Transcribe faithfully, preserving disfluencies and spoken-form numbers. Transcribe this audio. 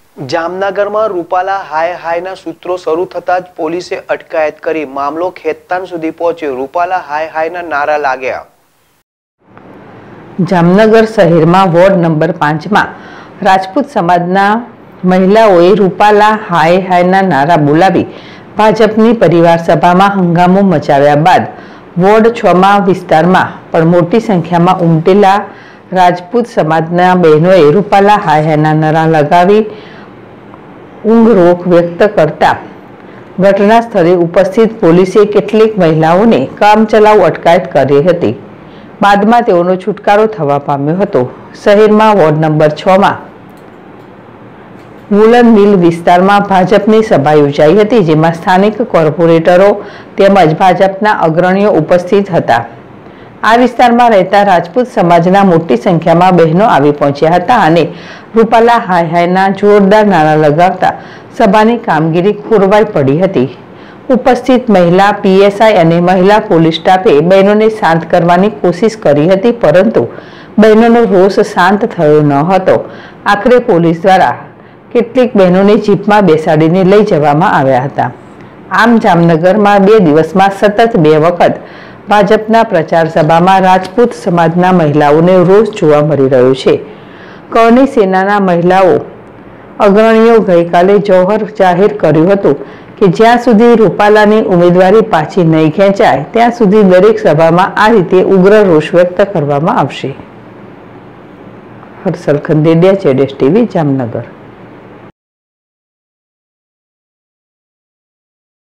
જામનગરમાં રૂપાલા હાય હાયના સૂત્રો શરૂ થતાં જ પોલીસે અટકાયત કરી મામલો ખેતાન સુધી પહોંચ્યો। રૂપાલા હાય હાયના નારા લાગ્યા। જામનગર શહેરમાં વોર્ડ નંબર પાંચમાં રાજપૂત સમાજના મહિલાઓએ રૂપાલા હાય હાયના નારા બોલાવી ભાજપની પરિવાર સભામાં હંગામો મચાવ્યા બાદ વોર્ડ છમાં વિસ્તારમાં પણ મોટી સંખ્યામાં ઉમટેલા રાજપૂત સમાજના બહેનોએ રૂપાલા હાય હાયના નારા લગાવી ઊંઘ રોક વ્યક્ત કરતા ઘટના સ્થળે ઉપસ્થિત પોલીસે કેટલીક મહિલાઓને કામચલાઉ અટકાયત કરી હતી। બાદમાં તેઓનો છુટકારો થવા પામ્યો હતો। શહેરમાં વોર્ડ નંબર છ માં વુલન મિલ વિસ્તારમાં ભાજપની સભા યોજાઈ હતી, જેમાં સ્થાનિક કોર્પોરેટરો તેમજ ભાજપના અગ્રણીઓ ઉપસ્થિત હતા। આ વિસ્તારમાં રહેતા રાજપૂત સમાજના મોટી સંખ્યામાં બહેનો આવી પહોંચ્યા હતા અને રૂપાલા હાય હાયના જોરદાર નારા લગાવતા સભાની કામગીરી ખોરવાઈ પડી હતી। ઉપસ્થિત મહિલા પીએસઆઈ અને મહિલા પોલીસ સ્ટાફે બહેનોને શાંત કરવાની કોશિશ કરી હતી, પરંતુ બહેનોનો રોષ શાંત થયો ન હતો। આખરે પોલીસ દ્વારા કેટલીક બહેનોને જીપમાં બેસાડીને લઈ જવામાં આવ્યા હતા। આમ જામનગરમાં બે દિવસમાં સતત બે વખત ભાજપના પ્રચાર સભામાં રાજપૂત સમાજના મહિલાઓને રોષ જોવા મળી રહ્યો છે। કરણી સેનાના મહિલાઓ અગ્રણીઓ ગઈકાલે જોહર જાહેર કર્યું હતું કે જ્યાં સુધી રૂપાલાની ઉમેદવારી પાછી નહીં ખેંચાય ત્યાં સુધી દરેક સભામાં આ રીતે ઉગ્ર રોષ વ્યક્ત કરવામાં આવશે। હર્ષલ ખંડેડિયા, જેડેશ ટીવી, જામનગર।